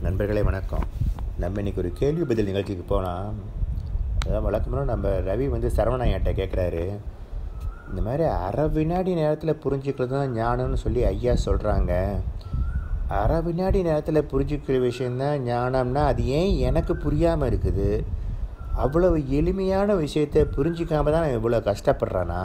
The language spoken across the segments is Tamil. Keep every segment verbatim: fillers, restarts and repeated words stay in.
நண்பர்களே வணக்கம். நம்ம இன்றைக்கி ஒரு கேள்வி பதில் நிகழ்ச்சிக்கு போனால், அதாவது வழக்கமாக நம்ம ரவி வந்து சரவணையாட்ட கேட்குறாரு, இந்த மாதிரி அரை வினாடி நேரத்தில் புரிஞ்சுக்கிறது தான் ஞானம்னு சொல்லி ஐயா சொல்கிறாங்க. அரை வினாடி நேரத்தில் புரிஞ்சுக்கிற விஷயந்தான் ஞானம்னா அது ஏன் எனக்கு புரியாமல் இருக்குது? அவ்வளவு எளிமையான விஷயத்தை புரிஞ்சிக்காம தான் நான் இவ்வளோ கஷ்டப்படுறேன்னா,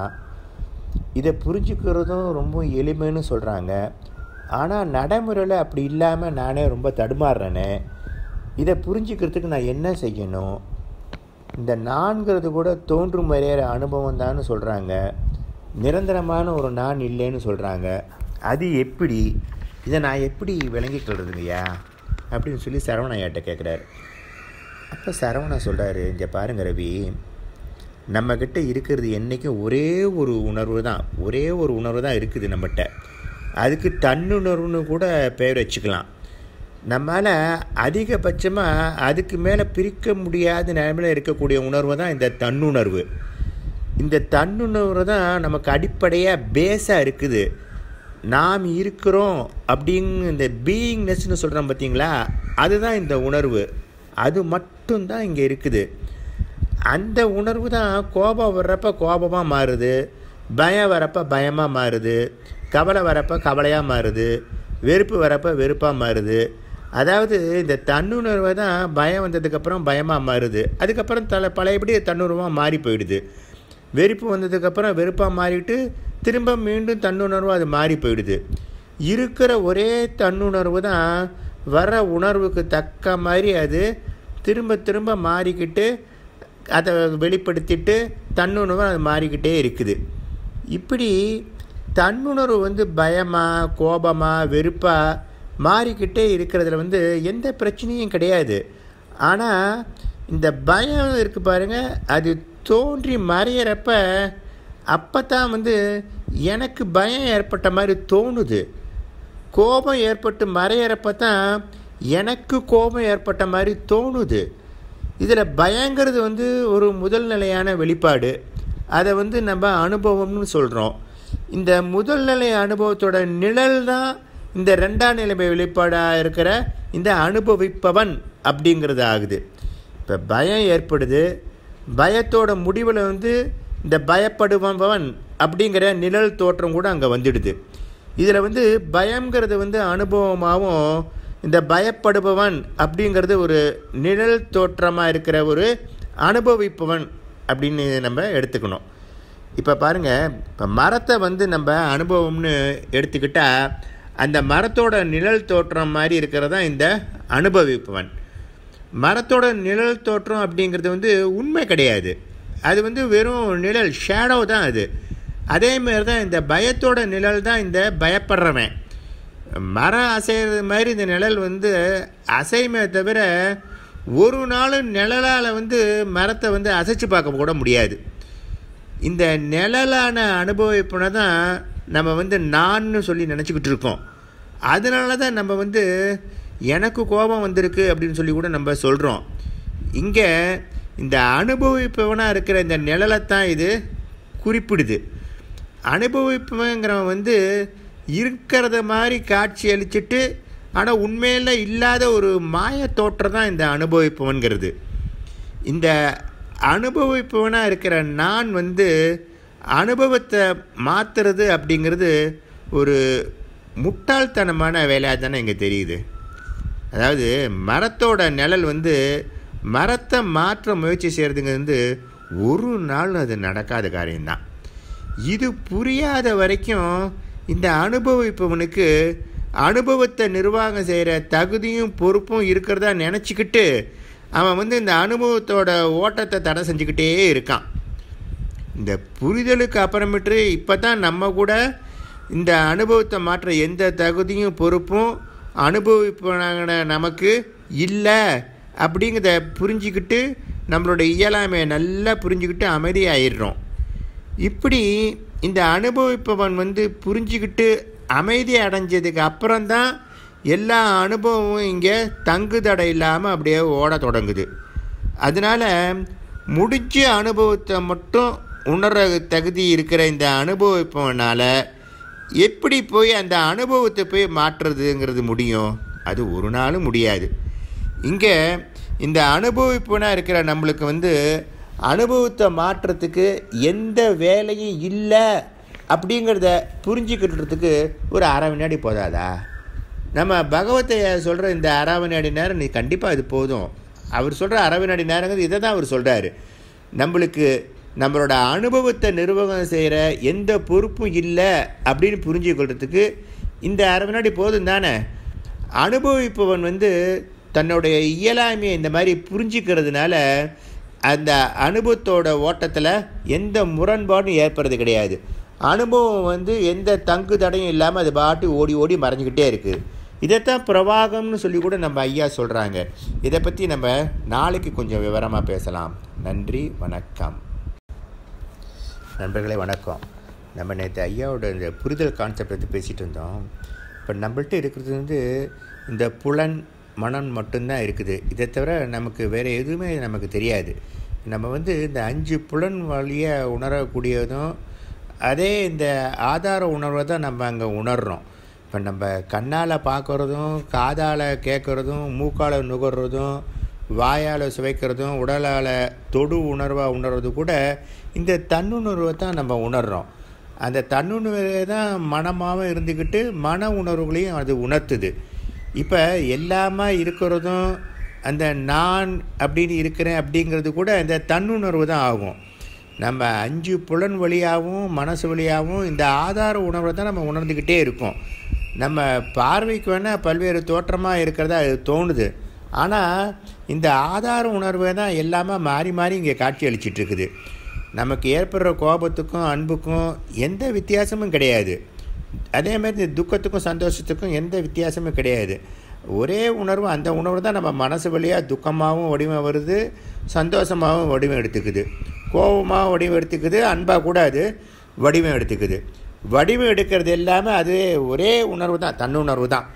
இதை புரிஞ்சுக்கிறதும் ரொம்ப எளிமைன்னு சொல்கிறாங்க. ஆனால் நடைமுறையில் அப்படி இல்லாமல் நானே ரொம்ப தடுமாறுறேனே. இதை புரிஞ்சுக்கிறதுக்கு நான் என்ன செய்யணும்? இந்த நான்கிறது கூட தோன்றும் வரையிற அனுபவம் தான்னு சொல்கிறாங்க. நிரந்தரமான ஒரு நான் இல்லைன்னு சொல்கிறாங்க. அது எப்படி? இதை நான் எப்படி விளங்கிக்கிறதுங்கய்யா அப்படின்னு சொல்லி சரவணையாட்ட கேட்குறாரு. அப்போ சரவணா சொல்கிறாரு, இங்கே பாருங்க ரவி, நம்மக்கிட்ட இருக்கிறது என்றைக்கும் ஒரே ஒரு உணர்வு தான், ஒரே ஒரு உணர்வு தான் இருக்குது நம்மகிட்ட. அதுக்கு தன்னுணர்வுன்னு கூட பெயர் வச்சுக்கலாம். நம்மளால் அதிகபட்சமாக அதுக்கு மேலே பிரிக்க முடியாத நிலைமையில் இருக்கக்கூடிய உணர்வு தான் இந்த தன்னுணர்வு. இந்த தன்னுணர்வு தான் நமக்கு அடிப்படையாக பேஸாக இருக்குது. நாம் இருக்கிறோம் அப்படிங்க இந்த பீயிங்னஸ்ன்னு சொல்கிறோம் பார்த்தீங்களா, அதுதான் இந்த உணர்வு. அது மட்டும்தான் இங்கே இருக்குது. அந்த உணர்வு தான் கோபம் வர்றப்ப கோபமாக மாறுது, பயம் வரப்போ பயமாக மாறுது, கவலை வரப்போ கவலையாக மாறுது, வெறுப்பு வரப்போ வெறுப்பாக மாறுது. அதாவது இந்த தன்னுணர்வை தான் பயம் வந்ததுக்கப்புறம் பயமாக மாறுது, அதுக்கப்புறம் தலை பழையபடி தன்னுணர்வாக மாறி போயிடுது. வெறுப்பு வந்ததுக்கப்புறம் வெறுப்பாக மாறிட்டு திரும்ப மீண்டும் தன்னுணர்வாக அது மாறி போயிடுது. இருக்கிற ஒரே தன்னுணர்வு தான் வர உணர்வுக்கு தக்க மாதிரி அது திரும்ப திரும்ப மாறிக்கிட்டு அதை வெளிப்படுத்திட்டு தன்னுணர்வு அது மாறிக்கிட்டே இருக்குது. இப்படி தன்னுணர்வு வந்து பயமாக கோபமாக வெறுப்பாக மாறிக்கிட்டே இருக்கிறதுல வந்து எந்த பிரச்சனையும் கிடையாது. ஆனால் இந்த பயம் இருக்குது பாருங்கள், அது தோன்றி மறையிறப்ப அப்போ தான் வந்து எனக்கு பயம் ஏற்பட்ட மாதிரி தோணுது. கோபம் ஏற்பட்டு மறையிறப்ப தான் எனக்கு கோபம் ஏற்பட்ட மாதிரி தோணுது. இதில் பயங்கிறது வந்து ஒரு முதல் நிலையான வெளிப்பாடு. அதை வந்து நம்ம அனுபவம்னு சொல்கிறோம். இந்த முதல் நிலை அனுபவத்தோட நிழல் தான் இந்த ரெண்டாம் நிலை வெளிப்பாடாக இருக்கிற இந்த அனுபவிப்பவன் அப்படிங்கிறது ஆகுது. இப்போ பயம் ஏற்படுது, பயத்தோட முடிவில் வந்து இந்த பயப்படுபவன் அப்படிங்கிற நிழல் தோற்றம் கூட அங்கே வந்துடுது. இதில் வந்து பயங்கிறது வந்து அனுபவமாகவும் இந்த பயப்படுபவன் அப்படிங்கிறது ஒரு நிழல் தோற்றமாக இருக்கிற ஒரு அனுபவிப்பவன் அப்படின்னு நம்ம எடுத்துக்கணும். இப்போ பாருங்கள், இப்போ மரத்தை வந்து நம்ம அனுபவம்னு எடுத்துக்கிட்டால் அந்த மரத்தோட நிழல் தோற்றம் மாதிரி இருக்கிறது தான் இந்த அனுபவிப்பவன். மரத்தோட நிழல் தோற்றம் அப்படிங்கிறது வந்து உண்மை கிடையாது, அது வந்து வெறும் நிழல், ஷேடோ தான் அது. அதேமாரி தான் இந்த பயத்தோட நிழல் தான் இந்த பயப்படுறவன். மரம் அசைகிறது மாதிரி இந்த நிழல் வந்து அசைமே தவிர ஒரு நாளும் நிழலால் வந்து மரத்தை வந்து அசைச்சு பார்க்க கூட முடியாது. இந்த நிழலான அனுபவிப்புனை தான் நம்ம வந்து நான்னு சொல்லி நினச்சிக்கிட்டு இருக்கோம். அதனால தான் நம்ம வந்து எனக்கு கோபம் வந்திருக்கு அப்படின்னு சொல்லி கூட நம்ம சொல்கிறோம். இங்கே இந்த அனுபவிப்பவனாக இருக்கிற இந்த நிழலைத்தான் இது குறிப்பிடுது. அனுபவிப்பவங்கிறவன் வந்து இருக்கிறத மாதிரி காட்சி அளிச்சுட்டு ஆனால் உண்மையில் இல்லாத ஒரு மாய தோற்றம் தான் இந்த அனுபவிப்பவன்கிறது. இந்த அனுபவிப்பவனாக இருக்கிற நான் வந்து அனுபவத்தை மாற்றுறது அப்படிங்கிறது ஒரு முட்டாள்தனமான வேலையாக தானே இங்கே தெரியுது. அதாவது மரத்தோட நிழல் வந்து மரத்தை மாற்ற முயற்சி செய்கிறதுங்க வந்து ஒரு நாள் அது நடக்காத காரியம்தான். இது புரியாத வரைக்கும் இந்த அனுபவிப்பவனுக்கு அனுபவத்தை நிர்வாகம் செய்கிற தகுதியும் பொறுப்பும் இருக்கிறதா நினச்சிக்கிட்டு அவன் வந்து இந்த அனுபவத்தோட ஓட்டத்தை தடை செஞ்சுக்கிட்டே இருக்கான். இந்த புரிதலுக்கு அப்புறமேட்டு இப்போ தான் நம்ம கூட இந்த அனுபவத்தை மாற்ற எந்த தகுதியும் பொறுப்பும் அனுபவிப்பான நமக்கு இல்லை அப்படிங்கிறத புரிஞ்சிக்கிட்டு நம்மளோட இயலாமையை நல்லா புரிஞ்சுக்கிட்டு அமைதியாகிடுறோம். இப்படி இந்த அனுபவிப்பவன் வந்து புரிஞ்சுக்கிட்டு அமைதி அடைஞ்சதுக்கு அப்புறம்தான் எல்லா அனுபவமும் இங்கே தங்கு தடை இல்லாமல் அப்படியே ஓட தொடங்குது. அதனால் முடிஞ்ச அனுபவத்தை மட்டும் உணர தகுதி இருக்கிற இந்த அனுபவிப்பவனால் எப்படி போய் அந்த அனுபவத்தை போய் மாற்றுறதுங்கிறது முடியும்? அது ஒரு நாளும் முடியாது. இங்கே இந்த அனுபவிப்புனா இருக்கிற நம்மளுக்கு வந்து அனுபவத்தை மாற்றத்துக்கு எந்த வேலையும் இல்லை அப்படிங்கிறத புரிஞ்சுக்கிட்டுறதுக்கு ஒரு அரை வினாடி போதாதா? நம்ம பகவத்தை சொல்கிற இந்த அரை வினாடி நேரம் நீ கண்டிப்பாக இது போதும். அவர் சொல்கிற அரை வினாடி நேரங்கிறது இதை தான் அவர் சொல்கிறாரு. நம்மளுக்கு நம்மளோட அனுபவத்தை நிர்வாகம் செய்கிற எந்த பொறுப்பும் இல்லை அப்படின்னு புரிஞ்சுக்கொள்கிறதுக்கு இந்த அரை வினாடி போதும் தானே. அனுபவிப்பவன் வந்து தன்னுடைய இயலாமையை இந்த மாதிரி புரிஞ்சிக்கிறதுனால அந்த அனுபவத்தோட ஓட்டத்தில் எந்த முரண்பாடும் ஏற்படுறது கிடையாது. அனுபவம் வந்து எந்த தங்கு தடையும் இல்லாமல் அது பாட்டு ஓடி ஓடி மறைஞ்சிக்கிட்டே இருக்குது. இதைத்தான் பிரவாகம்னு சொல்லி கூட நம்ம ஐயா சொல்கிறாங்க. இதை பற்றி நம்ம நாளைக்கு கொஞ்சம் விவரமாக பேசலாம். நன்றி, வணக்கம். நண்பர்களே வணக்கம். நம்ம நேற்று ஐயாவோட இந்த புரிதல் கான்செப்ட் வந்து பேசிகிட்டு இருந்தோம். இப்போ நம்மள்கிட்ட இருக்கிறது வந்து இந்த புலன் மனம் மட்டும்தான் இருக்குது. இதை தவிர நமக்கு வேறு எதுவுமே நமக்கு தெரியாது. நம்ம வந்து இந்த அஞ்சு புலன் வழியாக உணரக்கூடியதும் அதே இந்த ஆதார உணர்வை தான் நம்ம அங்கே உணர்கிறோம். இப்போ நம்ம கண்ணால் பார்க்குறதும் காதால் கேட்குறதும் மூக்கால் நுகர்றதும் வாயால் சுவைக்கிறதும் உடலால் தொடு உணர்வாக உணர்வது கூட இந்த தன்னுணர்வை தான் நம்ம உணர்கிறோம். அந்த தன்னுணர்வை தான் மனமாகவும் இருந்துக்கிட்டு மன உணர்வுகளையும் அது உணர்த்துது. இப்போ எல்லாமே இருக்கிறதும் அந்த நான் அப்படின்னு இருக்கிறேன் அப்படிங்கிறது கூட இந்த தன்னுணர்வு தான் ஆகும். நம்ம அஞ்சு புலன் வழியாகவும் மனசு வழியாகவும் இந்த ஆதார உணர்வை தான் நம்ம உணர்ந்துக்கிட்டே இருக்கோம். நம்ம பார்வைக்கு வேணால் பல்வேறு தோற்றமாக இருக்கிறதா அது தோணுது. ஆனால் இந்த ஆதார உணர்வை தான் எல்லாமே மாறி மாறி இங்கே காட்சி அளிச்சிட்ருக்குது. நமக்கு ஏற்படுற கோபத்துக்கும் அன்புக்கும் எந்த வித்தியாசமும் கிடையாது. அதே மாதிரி இந்த துக்கத்துக்கும் சந்தோஷத்துக்கும் எந்த வித்தியாசமும் கிடையாது. ஒரே உணர்வு, அந்த உணர்வு தான் நம்ம மனசு வழியாக துக்கமாகவும் வடிவம் வருது, சந்தோஷமாகவும் வடிவம் எடுத்துக்குது, கோபமாகவும் வடிவம் எடுத்துக்குது, அன்பாக கூட அது வடிவம் எடுத்துக்குது. வடிவம் எடுக்கிறது எல்லாமே அது ஒரே உணர்வு தான், தன்னுணர்வு தான்.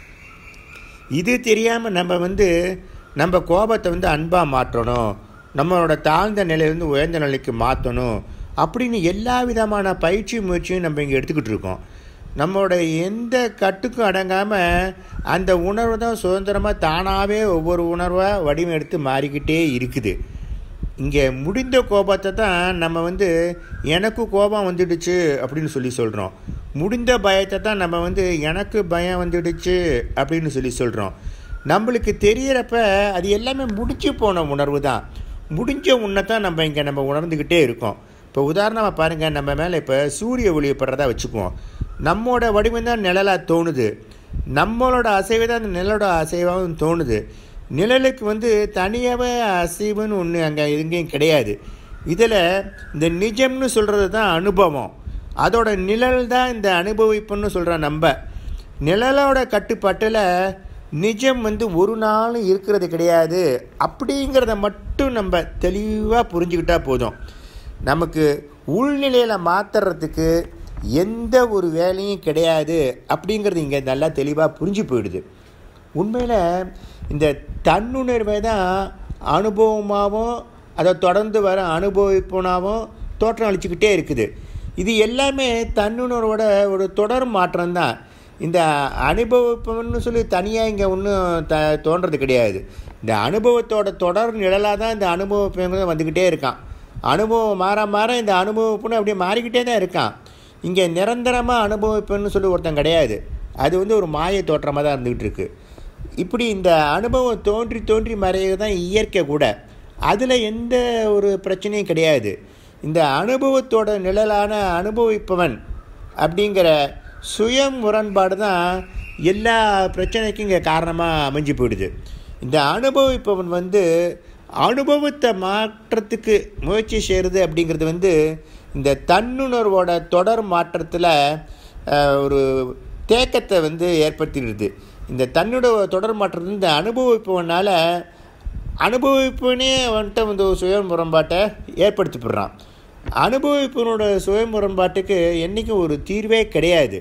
இது தெரியாமல் நம்ம வந்து நம்ம கோபத்தை வந்து அன்பாக மாற்றணும், நம்மளோட தாழ்ந்த நிலையிலேருந்து உயர்ந்த நிலைக்கு மாற்றணும் அப்படின்னு எல்லா விதமான பயிற்சி முயற்சியும் நம்ம இங்கே எடுத்துக்கிட்டு இருக்கோம். நம்மளோட எந்த கட்டுக்கும் அடங்காமல் அந்த உணர்வு தான் சுதந்திரமாக தானாகவே ஒவ்வொரு உணர்வாக வடிவம் எடுத்து மாறிக்கிட்டே இருக்குது. இங்கே முடிந்த கோபத்தை தான் நம்ம வந்து எனக்கு கோபம் வந்துடுச்சு அப்படின்னு சொல்லி சொல்கிறோம். முடிந்த பயத்தை தான் நம்ம வந்து எனக்கு பயம் வந்துடுச்சு அப்படின்னு சொல்லி சொல்கிறோம். நம்மளுக்கு தெரிகிறப்ப அது எல்லாமே முடிச்சு போன உணர்வு தான். முடிஞ்ச உன்னை தான் நம்ம இங்கே நம்ம உணர்ந்துக்கிட்டே இருக்கோம். இப்போ உதாரணமாக பாருங்கள், நம்ம மேலே இப்போ சூரிய ஒளி படுறதா வச்சுக்குவோம். நம்மளோட வடிவம் தான் நிழலாக தோணுது, நம்மளோட அசைவு தான் அந்த நிழலோட அசைவாகவும் தோணுது. நிழலுக்கு வந்து தனியாகவே அசைவுன்னு ஒன்று அங்கே எங்கேயும் கிடையாது. இதில் இந்த நிஜம்னு சொல்கிறது தான் அனுபவம், அதோட நிழல் தான் இந்த அனுபவிப்புன்னு சொல்கிற நம்ம. நிழலோட கட்டுப்பாட்டில் நிஜம் வந்து ஒரு நாளும் இருக்கிறது கிடையாது அப்படிங்கிறத மட்டும் நம்ம தெளிவாக புரிஞ்சுக்கிட்டால் போதும். நமக்கு உள்நிலையில் மாற்றுறதுக்கு எந்த ஒரு வேலையும் கிடையாது அப்படிங்கிறது இங்கே நல்லா தெளிவாக புரிஞ்சு போயிடுது. உண்மையில் இந்த தன்னுணர்வை தான் அனுபவமாகவும் அதை தொடர்ந்து வர அனுபவிப்புனாகவும் தோற்றம் அளிச்சுக்கிட்டே இருக்குது. இது எல்லாமே தன்னுணர்வோட ஒரு தொடர் மாற்றம்தான். இந்த அனுபவிப்புன்னு சொல்லி தனியாக இங்கே ஒன்றும் த தோன்றது கிடையாது. இந்த அனுபவத்தோட தொடர் நிழலாக தான் இந்த அனுபவப்புங்கிறது வந்துக்கிட்டே இருக்கான். அனுபவம் மாற மாற இந்த அனுபவப்புன்னு அப்படியே மாறிக்கிட்டே தான் இருக்கான். இங்கே நிரந்தரமாக அனுபவிப்புன்னு சொல்லி ஒருத்தன் கிடையாது. அது வந்து ஒரு மாய தோற்றமாக தான் இருந்துக்கிட்டு இருக்குது. இப்படி இந்த அனுபவம் தோன்றி தோன்றி மறைய தான் இயற்கை கூட. அதில் எந்த ஒரு பிரச்சனையும் கிடையாது. இந்த அனுபவத்தோட நிழலான அனுபவிப்பவன் அப்படிங்கிற சுய முரண்பாடு தான் எல்லா பிரச்சனைக்கும் இங்கே காரணமாக அமைஞ்சு போயிடுது. இந்த அனுபவிப்பவன் வந்து அனுபவத்தை மாற்றத்துக்கு முயற்சி செய்கிறது அப்படிங்கிறது வந்து இந்த தன்னுணர்வோட தொடர் மாற்றத்தில் ஒரு தேக்கத்தை வந்து ஏற்படுத்திடுது. இந்த தன்னுடைய தொடர் மாற்றத்தில் இந்த அனுபவிப்பவனால் அனுபவிப்பவனே வந்துட்டு வந்து சுய முரண்பாட்டை ஏற்படுத்திப்படுறான். அனுபவிப்பவனோட சுய முரண்பாட்டுக்கு என்றைக்கும் ஒரு தீர்வே கிடையாது.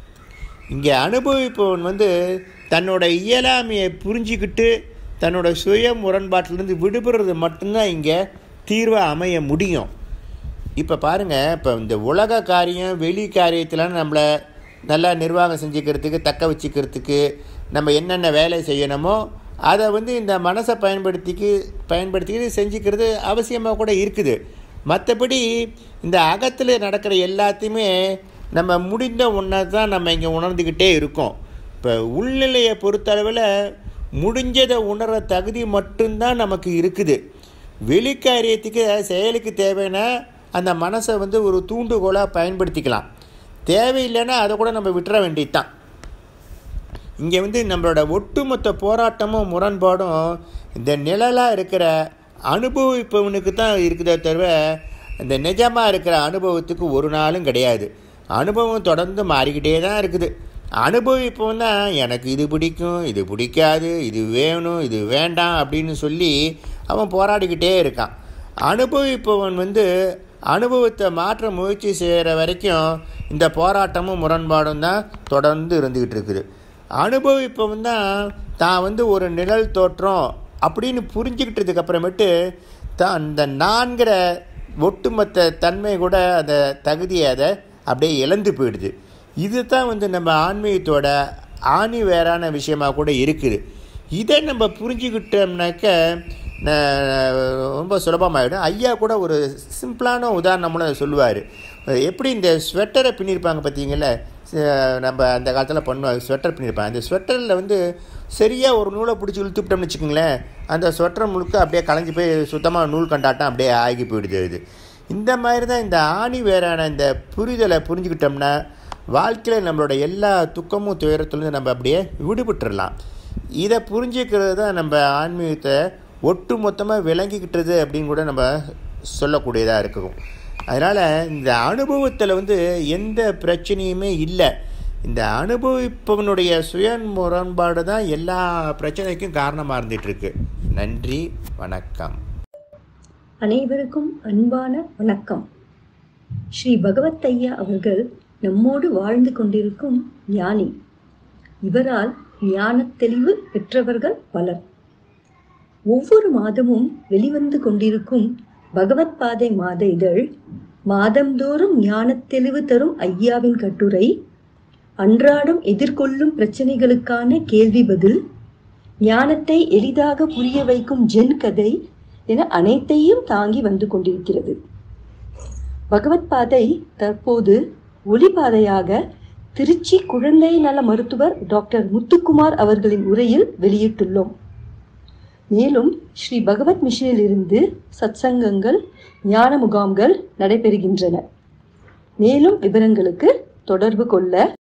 இங்கே அனுபவிப்பவன் வந்து தன்னோட இயலாமையை புரிஞ்சிக்கிட்டு தன்னோட சுய முரண்பாட்டிலேருந்து விடுபடுறது மட்டும்தான் இங்கே தீர்வாக அமைய முடியும். இப்போ பாருங்கள், இப்போ இந்த உலக காரியம் வெளி காரியத்திலாம் நம்மளை நல்லா நிர்வாகம் செஞ்சுக்கிறதுக்கு தக்க வச்சுக்கிறதுக்கு நம்ம என்னென்ன வேலை செய்யணுமோ அதை வந்து இந்த மனசை பயன்படுத்திக்கு பயன்படுத்திக்கிட்டு செஞ்சுக்கிறது அவசியமாக கூட இருக்குது. மற்றபடி இந்த அகத்தில் நடக்கிற எல்லாத்தையுமே நம்ம முடிந்த ஒன்றை தான் நம்ம இங்கே உணர்ந்துக்கிட்டே இருக்கோம். இப்போ உள்நிலையை பொறுத்தளவில் முடிஞ்சதை உணர்கிற தகுதி மட்டும்தான் நமக்கு இருக்குது. வெளிக்காரியத்துக்கு செயலுக்கு தேவையான அந்த மனசை வந்து ஒரு தூண்டுகோலாக பயன்படுத்திக்கலாம். தேவையில்லைன்னா அதை கூட நம்ம விட்டுற வேண்டியது தான். இங்கே வந்து நம்மளோட ஒட்டுமொத்த போராட்டமும் முரண்பாடும் இந்த நிழலாக இருக்கிற அனுபவிப்பவனுக்கு தான் இருக்குதே தவிர இந்த நிஜமாக இருக்கிற அனுபவத்துக்கு ஒரு நாளும் கிடையாது. அனுபவம் தொடர்ந்து மாறிக்கிட்டே தான் இருக்குது. அனுபவிப்பவன் தான் எனக்கு இது பிடிக்கும், இது பிடிக்காது, இது வேணும், இது வேண்டாம் அப்படின்னு சொல்லி அவன் போராடிக்கிட்டே இருக்கான். அனுபவிப்பவன் வந்து அனுபவத்தை மாற்ற முயற்சி செய்கிற வரைக்கும் இந்த போராட்டமும் முரண்பாடும் தான் தொடர்ந்து இருந்துக்கிட்டு இருக்குது. அனுபவிப்பவன் தான் தான் வந்து ஒரு நிழல் தோற்றம் அப்படின்னு புரிஞ்சுக்கிட்டதுக்கு அப்புறமேட்டு தான் அந்த நான்கிற ஒட்டுமொத்த தன்மை கூட அந்த தகுதியை அதை அப்படியே இழந்து போயிடுது. இது தான் வந்து நம்ம ஆன்மீகத்தோட ஆணி வேறான விஷயமாக கூட இருக்குது. இதை நம்ம புரிஞ்சுக்கிட்டோம்னாக்க ரொம்ப சுலபமாகிடும். ஐயா கூட ஒரு சிம்பிளான உதாரணம்னு சொல்லுவார். எப்படி இந்த ஸ்வெட்டரை பின்னிருப்பாங்க பார்த்தீங்கள, நம்ம அந்த காலத்தில் பண்ணுவாங்க, ஸ்வெட்டர் பின்னிருப்பாங்க. அந்த ஸ்வெட்டரில் வந்து சரியாக ஒரு நூலை பிடிச்சி இழுத்துவிட்டோம்னு வச்சுக்கோங்களேன், அந்த ஸ்வெட்டர் முழுக்க அப்படியே களைஞ்சி போய் சுத்தமாக நூல் கண்டாட்டம் அப்படியே ஆகி போயிடுது. இது இந்த மாதிரி தான் இந்த ஆணி வேறான இந்த புரிதலை புரிஞ்சுக்கிட்டோம்னா வாழ்க்கையில் நம்மளோட எல்லா துக்கமும் துயரத்துலேருந்து நம்ம அப்படியே விடுபட்டுடலாம். இதை புரிஞ்சுக்கிறது தான் நம்ம ஆன்மீகத்தை ஒட்டு மொத்தமாக விளங்கிக்கிட்டது அப்படின்னு கூட நம்ம சொல்லக்கூடியதாக இருக்கும். அதனால் இந்த அனுபவத்தில் வந்து எந்த பிரச்சனையுமே இல்லை. இந்த அனுபவிப்பவனுடைய சுய முரண்பாடு தான் எல்லா பிரச்சனைக்கும் காரணமாக இருந்துகிட்ருக்கு. நன்றி, வணக்கம். அனைவருக்கும் அன்பான வணக்கம். ஸ்ரீ பகவத் ஐயா அவர்கள் நம்மோடு வாழ்ந்து கொண்டிருக்கும் ஞானி. இவரால் ஞான தெளிவு பெற்றவர்கள் பலர். ஒவ்வொரு மாதமும் வெளிவந்து கொண்டிருக்கும் பகவத் பாதை மாத இதழ், மாதந்தோறும் ஞான தெளிவு தரும் ஐயாவின் கட்டுரை, அன்றாடம் எதிர்கொள்ளும் பிரச்சனைகளுக்கான கேள்வி பதில், ஞானத்தை எளிதாக புரிய வைக்கும் ஜென் கதை என அனைத்தையும் தாங்கி வந்து கொண்டிருக்கிறது. பகவத் பாதை தற்போது ஒளிபாதையாக திருச்சி குழந்தை நல மருத்துவர் டாக்டர் முத்துக்குமார் அவர்களின் உரையில் வெளியிட்டுள்ளோம். மேலும் ஸ்ரீ பகவத் மிஷனில் இருந்து சத்சங்கங்கள், ஞான முகாம்கள் நடைபெறுகின்றன. மேலும் விவரங்களுக்கு தொடர்பு கொள்ள